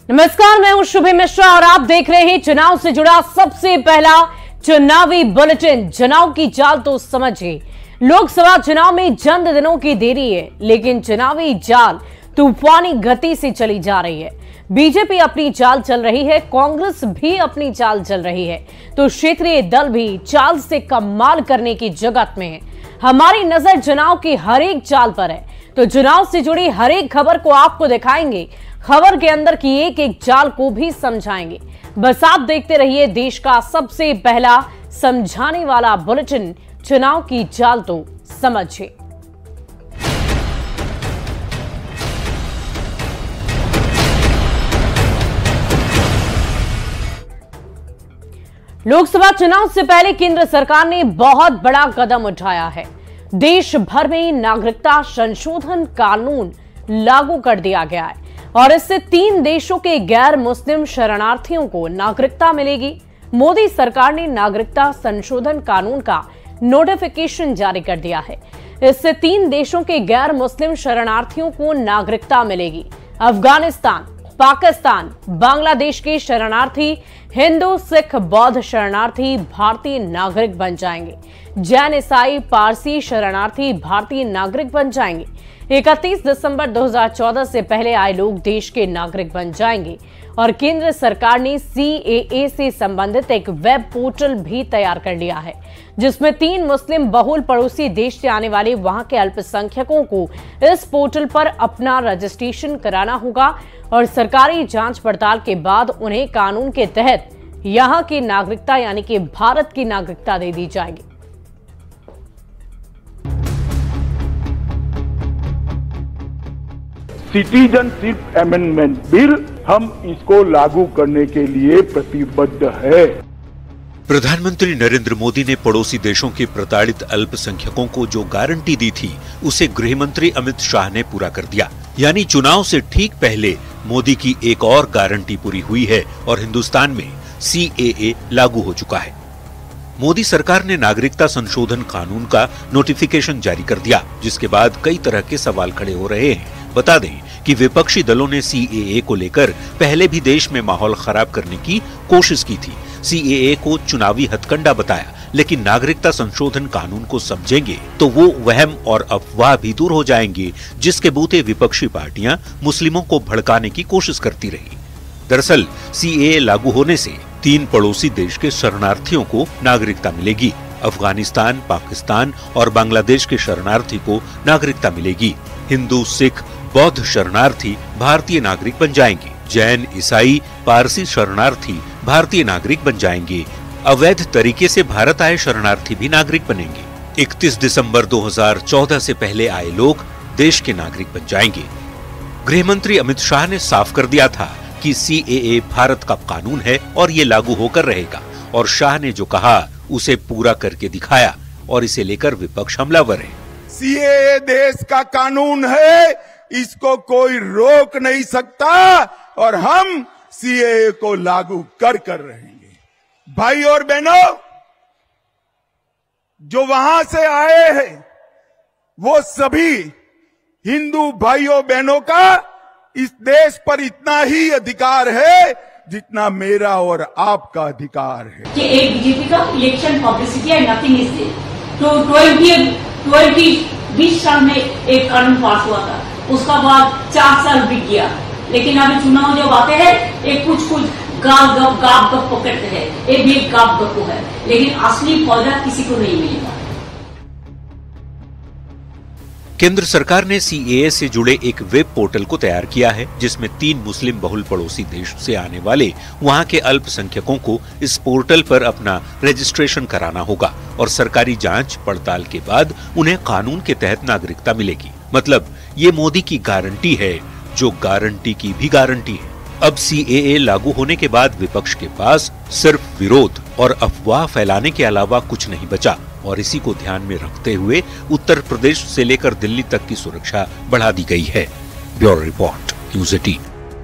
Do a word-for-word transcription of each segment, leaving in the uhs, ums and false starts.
नमस्कार, मैं हूं शुभे मिश्रा और आप देख रहे हैं चुनाव से जुड़ा सबसे पहला चुनावी बुलेटिन। चुनाव की चाल तो समझिए, लोकसभा चुनाव में चंद दिनों की देरी है, लेकिन चुनावी चाल तूफानी गति से चली जा रही है। बीजेपी अपनी चाल चल रही है, कांग्रेस भी अपनी चाल चल रही है, तो क्षेत्रीय दल भी चाल से कमाल करने की जगत में है। हमारी नजर चुनाव की हर एक चाल पर है, तो चुनाव से जुड़ी हर एक खबर को आपको दिखाएंगे, खबर के अंदर की एक एक चाल को भी समझाएंगे। बस आप देखते रहिए देश का सबसे पहला समझाने वाला बुलेटिन, चुनाव की चाल तो समझिए। लोकसभा चुनाव से पहले केंद्र सरकार ने बहुत बड़ा कदम उठाया है। देश भर में नागरिकता संशोधन कानून लागू कर दिया गया है और इससे तीन देशों के गैर मुस्लिम शरणार्थियों को नागरिकता मिलेगी। मोदी सरकार ने नागरिकता संशोधन कानून का नोटिफिकेशन जारी कर दिया है। इससे तीन देशों के गैर मुस्लिम शरणार्थियों को नागरिकता मिलेगी। अफगानिस्तान, पाकिस्तान, बांग्लादेश के शरणार्थी, हिंदू, सिख, बौद्ध शरणार्थी भारतीय नागरिक बन जाएंगे। जैन, ईसाई, पारसी शरणार्थी भारतीय नागरिक बन जाएंगे। इकतीस दिसंबर दो हज़ार चौदह से पहले आए लोग देश के नागरिक बन जाएंगे और केंद्र सरकार ने सी ए ए से संबंधित एक वेब पोर्टल भी तैयार कर लिया है, जिसमें तीन मुस्लिम बहुल पड़ोसी देश से आने वाले वहां के अल्पसंख्यकों को इस पोर्टल पर अपना रजिस्ट्रेशन कराना होगा और सरकारी जांच पड़ताल के बाद उन्हें कानून के तहत यहां की नागरिकता यानी कि भारत की नागरिकता दे दी जाएगी। सिटीजनशिप अमेंडमेंट बिल, हम इसको लागू करने के लिए प्रतिबद्ध है। प्रधानमंत्री नरेंद्र मोदी ने पड़ोसी देशों के प्रताड़ित अल्पसंख्यकों को जो गारंटी दी थी, उसे गृह मंत्री अमित शाह ने पूरा कर दिया। यानी चुनाव से ठीक पहले मोदी की एक और गारंटी पूरी हुई है और हिंदुस्तान में सी ए ए लागू हो चुका है। मोदी सरकार ने नागरिकता संशोधन कानून का नोटिफिकेशन जारी कर दिया, जिसके बाद कई तरह के सवाल खड़े हो रहे हैं। बता दें कि विपक्षी दलों ने सी ए ए को लेकर पहले भी देश में माहौल खराब करने की कोशिश की थी। सी ए ए को चुनावी हथकंडा बताया, लेकिन नागरिकता संशोधन कानून को समझेंगे तो वो वहम और अफवाह भी दूर हो जाएंगे, जिसके बूते विपक्षी पार्टियां मुस्लिमों को भड़काने की कोशिश करती रही। दरअसल सी ए ए लागू होने से तीन पड़ोसी देश के शरणार्थियों को नागरिकता मिलेगी। अफगानिस्तान, पाकिस्तान और बांग्लादेश के शरणार्थी को नागरिकता मिलेगी। हिंदू, सिख, बौद्ध शरणार्थी भारतीय नागरिक बन जाएंगे। जैन, ईसाई, पारसी शरणार्थी भारतीय नागरिक बन जाएंगे। अवैध तरीके से भारत आए शरणार्थी भी नागरिक बनेंगे। इकतीस दिसंबर दो हज़ार चौदह से पहले आए लोग देश के नागरिक बन जाएंगे। गृह मंत्री अमित शाह ने साफ कर दिया था कि सी ए ए भारत का कानून है और ये लागू होकर रहेगा, और शाह ने जो कहा उसे पूरा करके दिखाया और इसे लेकर विपक्ष हमलावर है। सी ए ए देश का कानून है, इसको कोई रोक नहीं सकता और हम सी ए ए को लागू कर कर रहेंगे। भाई और बहनों, जो वहां से आए हैं वो सभी हिंदू भाइयों बहनों का इस देश पर इतना ही अधिकार है जितना मेरा और आपका अधिकार है। कि एक बीजेपी का इलेक्शन पब्लिसिटी है, नथिंग इज देयर। तो ट्वेंटी ट्वेंटी बीस साल में एक कानून पास हुआ था, उसका बाद चार साल बीत गया, लेकिन अभी चुनाव जब आते हैं एक कुछ कुछ गाप गप गाप गप पकड़ते हैं, एक भी एक गाप गप है, लेकिन असली फायदा किसी को नहीं मिलेगा। केंद्र सरकार ने सी ए ए से जुड़े एक वेब पोर्टल को तैयार किया है, जिसमें तीन मुस्लिम बहुल पड़ोसी देश से आने वाले वहां के अल्पसंख्यकों को इस पोर्टल पर अपना रजिस्ट्रेशन कराना होगा और सरकारी जांच पड़ताल के बाद उन्हें कानून के तहत नागरिकता मिलेगी। मतलब ये मोदी की गारंटी है, जो गारंटी की भी गारंटी है। अब सी ए ए लागू होने के बाद विपक्ष के पास सिर्फ विरोध और अफवाह फैलाने के अलावा कुछ नहीं बचा, और इसी को ध्यान में रखते हुए उत्तर प्रदेश से लेकर दिल्ली तक की सुरक्षा बढ़ा दी गई है। Bureau report, news eighteen.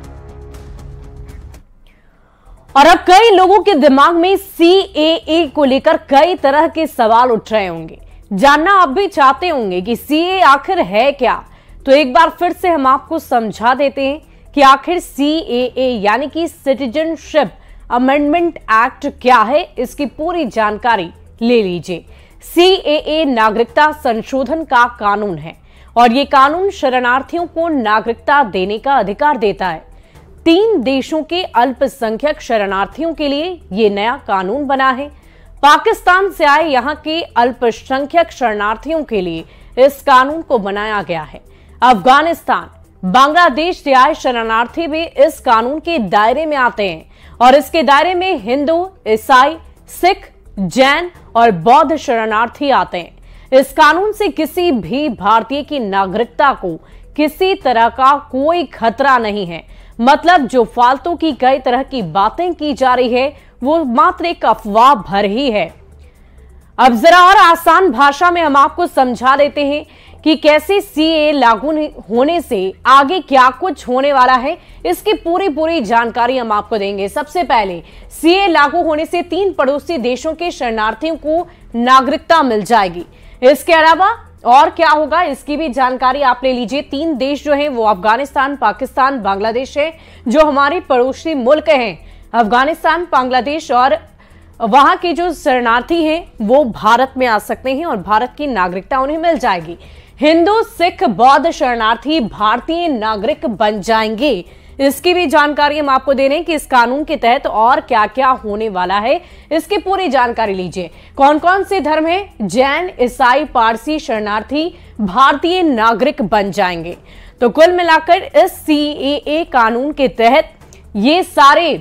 और अब कई लोगों के दिमाग में सी ए ए को लेकर कई तरह के सवाल उठ रहे होंगे। जानना आप भी चाहते होंगे कि सी ए ए आखिर है क्या, तो एक बार फिर से हम आपको समझा देते हैं कि आखिर सी ए ए यानी कि सिटीजनशिप अमेंडमेंट एक्ट क्या है, इसकी पूरी जानकारी ले लीजिए। सी ए ए नागरिकता संशोधन का कानून है और ये कानून शरणार्थियों को नागरिकता देने का अधिकार देता है। तीन देशों के अल्पसंख्यक शरणार्थियों के लिए ये नया कानून बना है। पाकिस्तान से आए यहां के अल्पसंख्यक शरणार्थियों के लिए इस कानून को बनाया गया है। अफगानिस्तान, बांग्लादेश से आए शरणार्थी भी इस कानून के दायरे में आते हैं और इसके दायरे में हिंदू, ईसाई, सिख, जैन और बौद्ध शरणार्थी आते हैं। इस कानून से किसी भी भारतीय की नागरिकता को किसी तरह का कोई खतरा नहीं है। मतलब जो फालतू की कई तरह की बातें की जा रही है वो मात्र एक अफवाह भर ही है। अब जरा और आसान भाषा में हम आपको समझा देते हैं कि कैसे सी ए ए लागू होने से आगे क्या कुछ होने वाला है, इसकी पूरी पूरी जानकारी हम आपको देंगे। सबसे पहले सी ए ए लागू होने से तीन पड़ोसी देशों के शरणार्थियों को नागरिकता मिल जाएगी। इसके अलावा और क्या होगा इसकी भी जानकारी आप ले लीजिए। तीन देश जो हैं वो अफगानिस्तान, पाकिस्तान, बांग्लादेश है, जो हमारे पड़ोसी मुल्क हैं। अफगानिस्तान, बांग्लादेश और वहां के जो शरणार्थी हैं वो भारत में आ सकते हैं और भारत की नागरिकता उन्हें मिल जाएगी। हिंदू, सिख, बौद्ध शरणार्थी भारतीय नागरिक बन जाएंगे। इसकी भी जानकारी हम आपको दे रहे हैं कि इस कानून के तहत और क्या क्या होने वाला है, इसकी पूरी जानकारी लीजिए। कौन कौन से धर्म है, जैन, ईसाई, पारसी शरणार्थी भारतीय नागरिक बन जाएंगे। तो कुल मिलाकर इस सी ए ए कानून के तहत ये सारे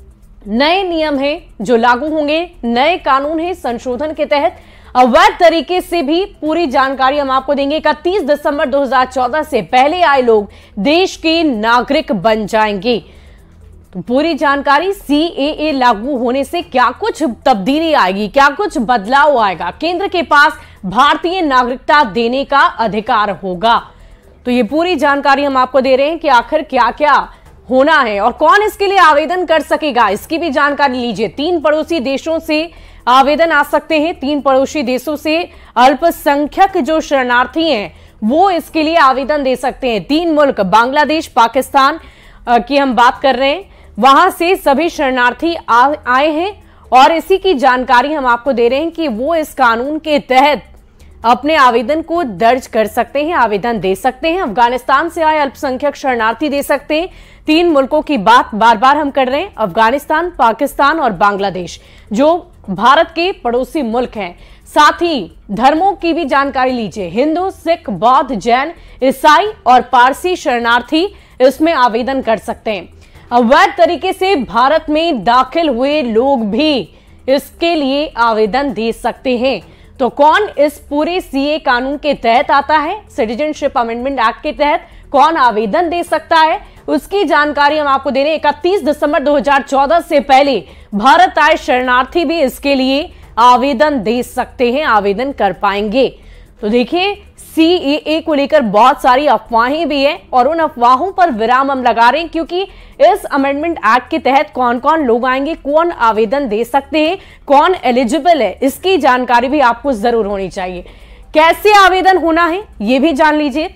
नए नियम हैं जो लागू होंगे, नए कानून है संशोधन के तहत। अवैध तरीके से भी पूरी जानकारी हम आपको देंगे। इकतीस दिसंबर दो हज़ार चौदह से पहले आए लोग देश के नागरिक बन जाएंगे। तो पूरी जानकारी सी ए ए लागू होने से क्या कुछ तब्दीली आएगी, क्या कुछ बदलाव आएगा, केंद्र के पास भारतीय नागरिकता देने का अधिकार होगा। तो ये पूरी जानकारी हम आपको दे रहे हैं कि आखिर क्या क्या होना है और कौन इसके लिए आवेदन कर सकेगा, इसकी भी जानकारी लीजिए। तीन पड़ोसी देशों से आवेदन आ सकते हैं। तीन पड़ोसी देशों से अल्पसंख्यक जो शरणार्थी हैं वो इसके लिए आवेदन दे सकते हैं। तीन मुल्क बांग्लादेश, पाकिस्तान की हम बात कर रहे हैं, वहां से सभी शरणार्थी आए हैं और इसी की जानकारी हम आपको दे रहे हैं कि वो इस कानून के तहत अपने आवेदन को दर्ज कर सकते हैं, आवेदन दे सकते हैं। अफगानिस्तान से आए अल्पसंख्यक शरणार्थी दे सकते हैं। तीन मुल्कों की बात बार बार हम कर रहे हैं, अफगानिस्तान, पाकिस्तान और बांग्लादेश, जो भारत के पड़ोसी मुल्क हैं। साथ ही धर्मों की भी जानकारी लीजिए। हिंदू, सिख, बौद्ध, जैन, ईसाई और पारसी शरणार्थी इसमें आवेदन कर सकते हैं। अवैध तरीके से भारत में दाखिल हुए लोग भी इसके लिए आवेदन दे सकते हैं। तो कौन इस पूरे सी ए कानून के तहत आता है, सिटीजनशिप अमेंडमेंट एक्ट के तहत कौन आवेदन दे सकता है, उसकी जानकारी हम आपको दे रहे हैं। इकतीस दिसंबर दो हज़ार चौदह से पहले भारत आए शरणार्थी भी इसके लिए आवेदन दे सकते हैं, आवेदन कर पाएंगे। तो देखिए सी ए ए को लेकर बहुत सारी अफवाहें भी हैं और उन अफवाहों पर विराम हम लगा रहे हैं, क्योंकि इस अमेंडमेंट एक्ट के तहत कौन कौन लोग आएंगे, कौन आवेदन दे सकते हैं, कौन एलिजिबल है, इसकी जानकारी भी आपको जरूर होनी चाहिए। कैसे आवेदन होना है ये भी जान लीजिए।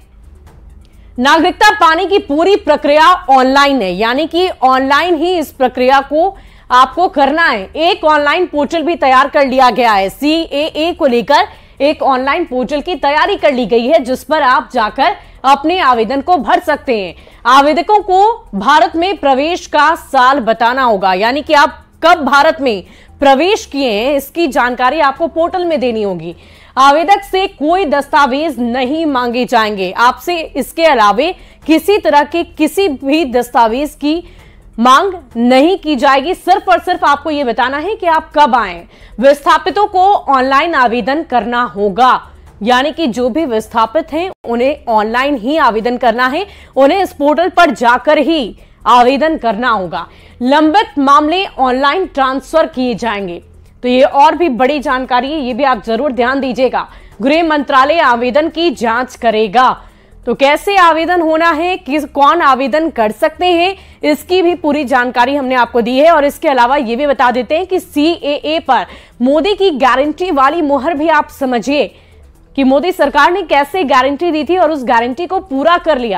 नागरिकता पाने की पूरी प्रक्रिया ऑनलाइन है, यानी कि ऑनलाइन ही इस प्रक्रिया को आपको करना है। एक ऑनलाइन पोर्टल भी तैयार कर लिया गया है। सी ए ए को लेकर एक ऑनलाइन पोर्टल की तैयारी कर ली गई है, जिस पर आप जाकर अपने आवेदन को भर सकते हैं। आवेदकों को भारत में प्रवेश का साल बताना होगा, यानी कि आप कब भारत में प्रवेश किए हैं इसकी जानकारी आपको पोर्टल में देनी होगी। आवेदक से कोई दस्तावेज नहीं मांगे जाएंगे। आपसे इसके अलावे किसी तरह के किसी भी दस्तावेज की मांग नहीं की जाएगी। सिर्फ और सिर्फ आपको यह बताना है कि आप कब आए। विस्थापितों को ऑनलाइन आवेदन करना होगा, यानी कि जो भी विस्थापित हैं उन्हें ऑनलाइन ही आवेदन करना है, उन्हें इस पोर्टल पर जाकर ही आवेदन करना होगा। लंबित मामले ऑनलाइन ट्रांसफर किए जाएंगे। तो ये और भी बड़ी जानकारी है, ये भी आप जरूर ध्यान दीजिएगा। गृह मंत्रालय आवेदन की जांच करेगा। तो कैसे आवेदन होना है, किस कौन आवेदन कर सकते हैं, इसकी भी पूरी जानकारी हमने आपको दी है। और इसके अलावा ये भी बता देते हैं कि सी ए ए पर मोदी की गारंटी वाली मुहर भी आप समझिए कि मोदी सरकार ने कैसे गारंटी दी थी और उस गारंटी को पूरा कर लिया।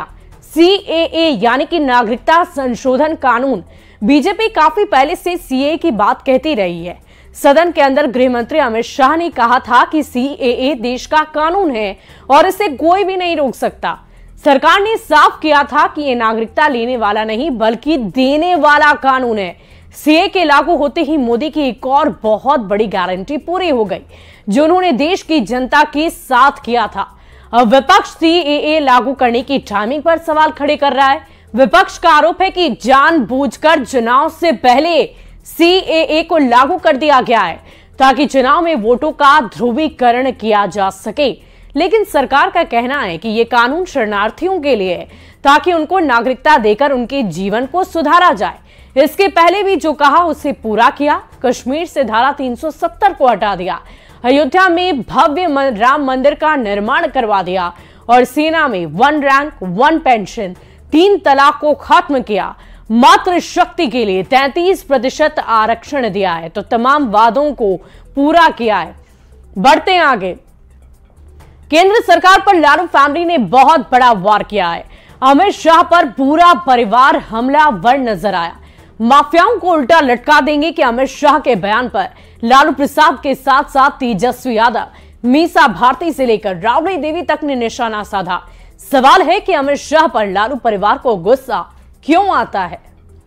सी ए ए यानी कि नागरिकता संशोधन कानून। बीजेपी काफी पहले से सी ए ए की बात कहती रही है। सदन के अंदर गृह मंत्री अमित शाह ने कहा था कि सी ए ए देश का कानून है और इसे कोई भी नहीं रोक सकता। सरकार ने साफ किया था कि यह नागरिकता लेने वाला नहीं बल्कि देने वाला कानून है। सी ए ए के लागू होते ही मोदी की एक और बहुत बड़ी गारंटी पूरी हो गई जो उन्होंने देश की जनता के साथ किया था। अब विपक्ष सी ए ए लागू करने की टाइमिंग पर सवाल खड़े कर रहा है। विपक्ष का आरोप है कि जानबूझकर चुनाव से पहले सी ए ए को लागू कर दिया गया है ताकि चुनाव में वोटों का ध्रुवीकरण किया जा सके। लेकिन सरकार का कहना है कि यह कानून शरणार्थियों के लिए है ताकि उनको नागरिकता देकर उनके जीवन को सुधारा जाए। इसके पहले भी जो कहा उसे पूरा किया। कश्मीर से धारा तीन सौ सत्तर को हटा दिया, अयोध्या में भव्य राम मंदिर का निर्माण करवा दिया और सेना में वन रैंक वन पेंशन, तीन तलाक को खत्म किया। मातृ शक्ति के लिए तैंतीस प्रतिशत आरक्षण दिया है तो तमाम वादों को पूरा किया है। बढ़ते हैं आगे। केंद्र सरकार पर लालू फैमिली ने बहुत बड़ा वार किया है। अमित शाह पर पूरा परिवार हमलावर नजर आया। माफियाओं को उल्टा लटका देंगे कि अमित शाह के बयान पर लालू प्रसाद के साथ साथ तेजस्वी यादव, मीसा भारती से लेकर राबड़ी देवी तक ने निशाना साधा। सवाल है कि अमित शाह पर लालू परिवार को गुस्सा क्यों आता है?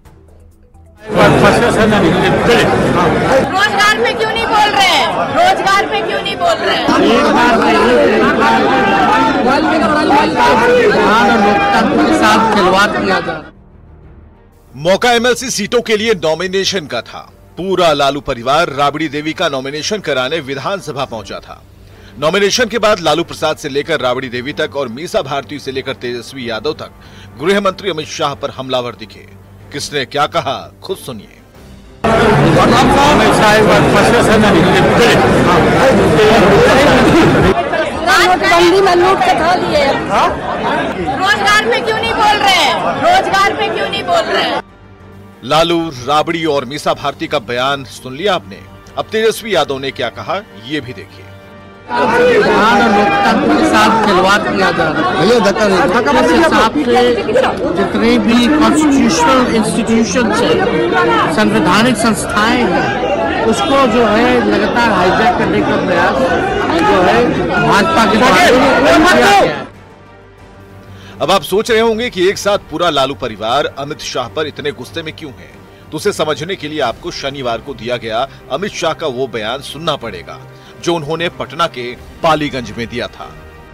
रोजगार पे क्यों नहीं बोल रहे हैं? रोजगार पे क्यों नहीं बोल रहे हैं? लोकतंत्र के साथ खिलवाड़ किया जा रहा। मौका एम एल सी सीटों के लिए नॉमिनेशन का था। पूरा लालू परिवार राबड़ी देवी का नॉमिनेशन कराने विधानसभा पहुंचा था। नॉमिनेशन के बाद लालू प्रसाद से लेकर राबड़ी देवी तक और मीसा भारती से लेकर तेजस्वी यादव तक गृह मंत्री अमित शाह पर हमलावर दिखे। किसने क्या कहा, खुद सुनिए। नोटबंदी में लूट के खा लिए। रोजगार पे क्यों नहीं बोल रहे हैं? रोजगार पे क्यों नहीं बोल रहे हैं? लालू, राबड़ी और मीसा भारती का बयान सुन लिया आपने। अब तेजस्वी यादव ने क्या कहा, ये भी देखिए। लोकतंत्र के साथ खिलवाड़ किया जा रहा है। इस हिसाब से जितने भी कॉन्स्टिट्यूशनल इंस्टीट्यूशन है, संवैधानिक संस्थाएं हैं, उसको जो है लगातार हाईजैक करने का प्रयास जो है भाजपा के द्वारा। अब आप सोच रहे होंगे कि एक साथ पूरा लालू परिवार अमित शाह पर इतने गुस्से में क्यों है, तो उसे समझने के लिए आपको शनिवार को दिया गया अमित शाह का वो बयान सुनना पड़ेगा जो उन्होंने पटना के पालीगंज में दिया था।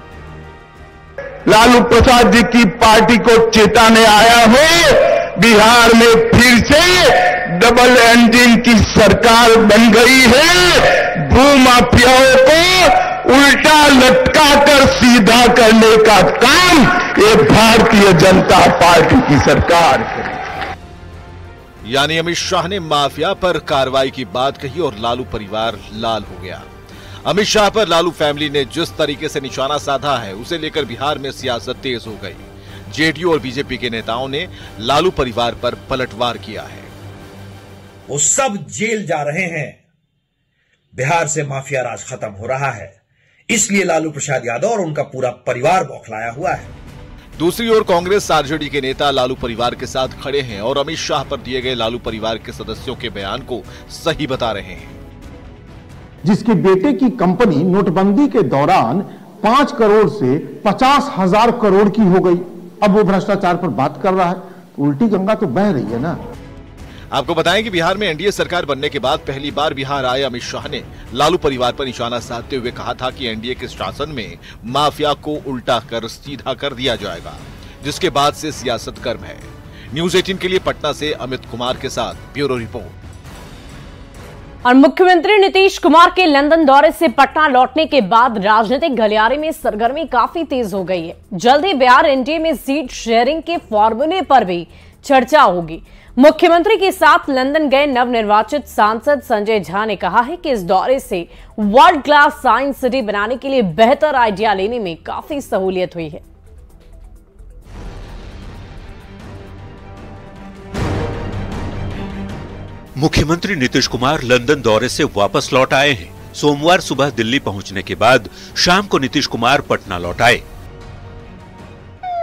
लालू प्रसाद जी की पार्टी को चेताने आया हूं, बिहार में फिर से डबल इंजन की सरकार बन गई है। भू माफियाओं को उल्टा लटका कर सीधा करने का काम ये भारतीय जनता पार्टी की सरकार करेगी। यानी अमित शाह ने माफिया पर कार्रवाई की बात कही और लालू परिवार लाल हो गया। अमित शाह पर लालू फैमिली ने जिस तरीके से निशाना साधा है उसे लेकर बिहार में सियासत तेज हो गई। जे डी यू और बी जे पी के नेताओं ने लालू परिवार पर पलटवार किया है। वो सब जेल जा रहे हैं। बिहार से माफिया राज खत्म हो रहा है, इसलिए लालू प्रसाद यादव और उनका पूरा परिवार बौखलाया हुआ है। दूसरी ओर कांग्रेस आर जे डी के नेता लालू परिवार के साथ खड़े हैं और अमित शाह पर दिए गए लालू परिवार के सदस्यों के बयान को सही बता रहे हैं। जिसके बेटे की कंपनी नोटबंदी के दौरान पांच करोड़ से पचास हजार करोड़ की हो गई, अब वो भ्रष्टाचार पर बात कर रहा है, तो उल्टी गंगा तो बह रही है ना। आपको बताएं कि बिहार में एन डी ए सरकार बनने के बाद पहली बार बिहार आए अमित शाह ने लालू परिवार पर निशाना साधते हुए कहा था कि एन डी ए के शासन में माफिया को उल्टा कर सीधा कर दिया जाएगा, जिसके बाद से सियासत गर्म है। न्यूज़ अठारह के लिए पटना से अमित कुमार के साथ ब्यूरो रिपोर्ट। और मुख्यमंत्री नीतीश कुमार के लंदन दौरे से पटना लौटने के बाद राजनीतिक गलियारे में सरगर्मी काफी तेज हो गई है। जल्द ही बिहार एन डी ए में सीट शेयरिंग के फॉर्मूले पर भी चर्चा होगी। मुख्यमंत्री के साथ लंदन गए नवनिर्वाचित सांसद संजय झा ने कहा है कि इस दौरे से वर्ल्ड क्लास साइंस सिटी बनाने के लिए बेहतर आइडिया लेने में काफी सहूलियत हुई है। मुख्यमंत्री नीतीश कुमार लंदन दौरे से वापस लौट आए हैं। सोमवार सुबह दिल्ली पहुंचने के बाद शाम को नीतीश कुमार पटना लौट आए।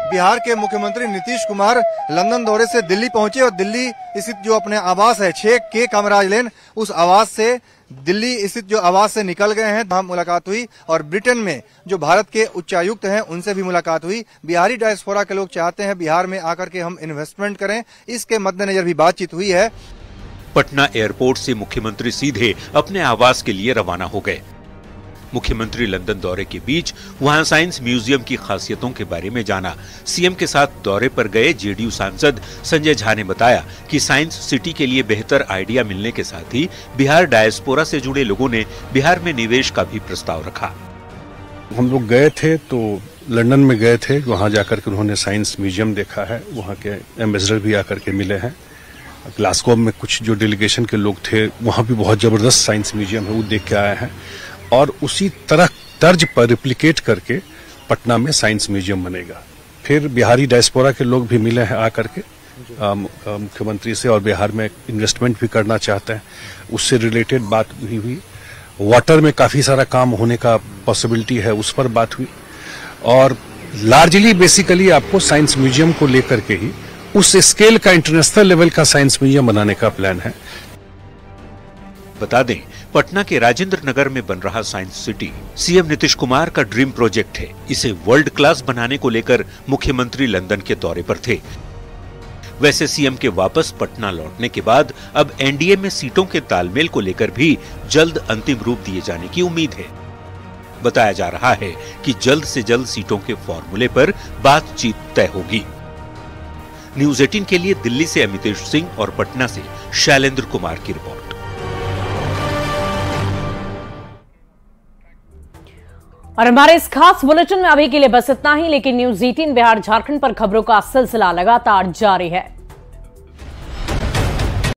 बिहार के मुख्यमंत्री नीतीश कुमार लंदन दौरे से दिल्ली पहुंचे और दिल्ली स्थित जो अपने आवास है छह के कामराज लेन, उस आवास से दिल्ली स्थित जो आवास से निकल गए हैं। वहां मुलाकात हुई और ब्रिटेन में जो भारत के उच्चायुक्त हैं उनसे भी मुलाकात हुई। बिहारी डायस्पोरा के लोग चाहते हैं बिहार में आकर के हम इन्वेस्टमेंट करें, इसके मद्देनजर भी बातचीत हुई है। पटना एयरपोर्ट से मुख्यमंत्री सीधे अपने आवास के लिए रवाना हो गए। मुख्यमंत्री लंदन दौरे के बीच वहां साइंस म्यूजियम की खासियतों के बारे में जाना। सीएम के साथ दौरे पर गए जेडीयू सांसद संजय झा ने बताया कि साइंस सिटी के लिए बेहतर आइडिया मिलने के साथ ही बिहार डायस्पोरा से जुड़े लोगों ने बिहार में निवेश का भी प्रस्ताव रखा। हम लोग गए थे तो लंदन में गए थे, वहां जाकर के उन्होंने साइंस म्यूजियम देखा है, वहां के एम्बेसडर भी आकर के मिले हैं। ग्लासगो में कुछ जो डेलीगेशन के लोग थे वहां भी बहुत जबरदस्त साइंस म्यूजियम है, वो देख के आए हैं और उसी तरह तर्ज पर रिप्लिकेट करके पटना में साइंस म्यूजियम बनेगा। फिर बिहारी डायस्पोरा के लोग भी मिले हैं आकर के मुख्यमंत्री से और बिहार में इन्वेस्टमेंट भी करना चाहते हैं, उससे रिलेटेड बात भी हुई। वाटर में काफी सारा काम होने का पॉसिबिलिटी है, उस पर बात हुई और लार्जली बेसिकली आपको साइंस म्यूजियम को लेकर के ही उस स्केल का इंटरनेशनल लेवल का साइंस म्यूजियम बनाने का प्लान है। बता दें, पटना के राजेंद्र नगर में बन रहा science city CM Nitish Kumar का ड्रीम प्रोजेक्ट है। इसे वर्ल्ड क्लास बनाने को लेकर मुख्यमंत्री लंदन के दौरे पर थे। वैसे सीएम के वापस पटना लौटने के बाद अब एनडीए में सीटों के तालमेल को लेकर भी जल्द अंतिम रूप दिए जाने की उम्मीद है। बताया जा रहा है कि जल्द से जल्द सीटों के फॉर्मूले पर बातचीत तय होगी। न्यूज अठारह के लिए दिल्ली से अमितेश सिंह और पटना से शैलेंद्र कुमार की रिपोर्ट। और हमारे इस खास बुलेटिन में अभी के लिए बस इतना ही, लेकिन न्यूज अठारह बिहार झारखंड पर खबरों का सिलसिला लगातार जारी है।